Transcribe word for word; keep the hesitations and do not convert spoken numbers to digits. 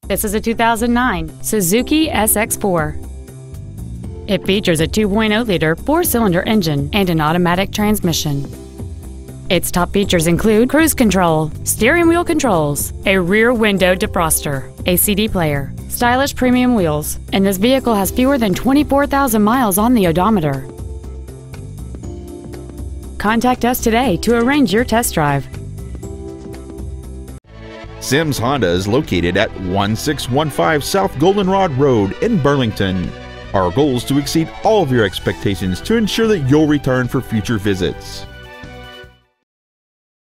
This is a two thousand nine Suzuki S X four. It features a two point oh liter four-cylinder engine and an automatic transmission. Its top features include cruise control, steering wheel controls, a rear window defroster, a C D player, stylish premium wheels, and this vehicle has fewer than twenty-four thousand miles on the odometer. Contact us today to arrange your test drive. Sims Honda is located at one six one five South Goldenrod Road in Burlington. Our goal is to exceed all of your expectations to ensure that you'll return for future visits.